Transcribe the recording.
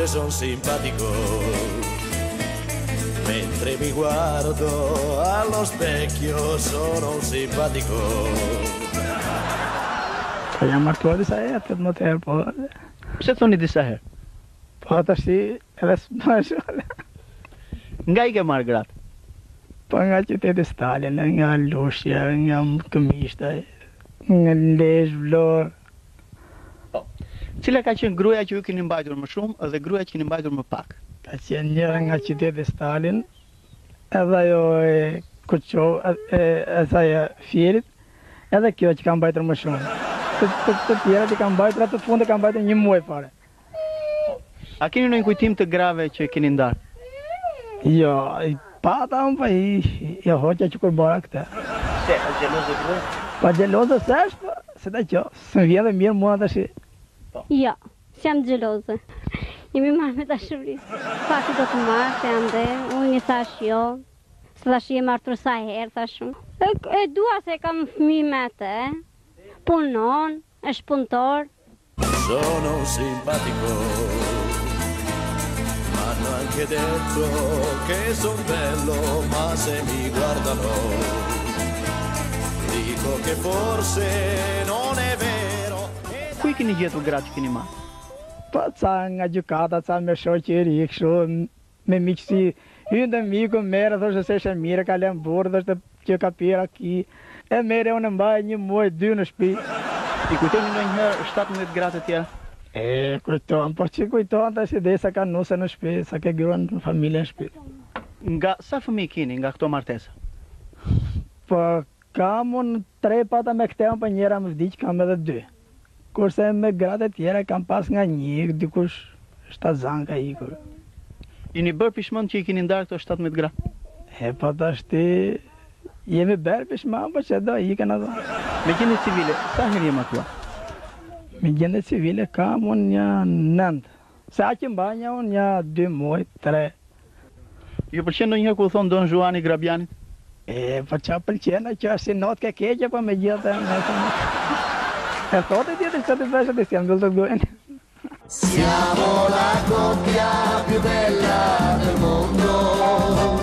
mentre son simpatico, mentre mi guardo allo specchio sono simpatico. Po jam martuar disa herë, 18 herë, po. Pse thoni disa herë? Po tash edhe s'mashole. Nga i ke marrë gratë? Po nga qyteti Stalin, nga Lushja, nga Këmishta, nga Lezhë, Vlorë. Cila ka qenë gruaja që ju keni mbajtur më shumë dhe gruaja që keni mbajtur më pak? Ka qenë njëra nga qyteti Stalin, edhe ajo e Kuqov, edhe ajo Fierit, edhe kjo që ka mbajtur më shumë. Të tjera që ka mbajtur, atë të fundit ka mbajtur një muaj fare. A keni ndonjë kujtim të grave që keni ndarë? Jo, pata unë pa i hoqja që kur bara këte. Se, a gjeloze gruaja? Pa gjeloze se është, se ta që, së më vjen dhe mirë mua të shi. Jo, s'jam gjeloze. Jemi marrë me dashurisë. Pasi do të marrë, se jam dhe, unë një thash jo. Se thash je martur sa herë, thash unë. E dua se kam fëmijë me te, punon, është punëtor. Sono simpatico, m'hanno anche detto che son bello, ma se mi guardano dico che forse non è vero. Ku i keni gjetur gratë që keni marrë? Po ca nga gjykata, ca me shoqëri, kështu, me miqësi. Hynë dhe miku merë, thoshtë se shë mire, ka lem burë, thoshtë që ka pira ki. E mere unë mbaj një muaj, 2 në shpi. I kujtoni ndonjëherë 17 gratë të tjera? E, kujton, por që kujton të shi dhe sa ka nuse në shpi, sa ke gruan në familje në shpi. Nga sa fëmijë keni nga këto martesa? Po, kam unë 3 pata me këte, për njëra më vdiq, kam edhe 2. Kurse me gratë e tjera kam pas nga 1, dikush shtazan ka ikur. Jeni bërë pishmën që i keni ndarë këto 17 gratë? E, po të ashti, jemi bërë pishman, po që do ikën ato. Me gjendje civile, sa herë je matuar? Me gjendje civile kam unë një 9. Se a që mbanja unë një 2 muaj, 3. Ju pëlqen ndonjëherë ku thon Don Juani Grabianit? E, po qa pëlqena që është si not ke keqe, po me gjithë e thotë e tjetër që të veshët e si jam dullë të gojnë. Siamo la coppia più bella del mondo.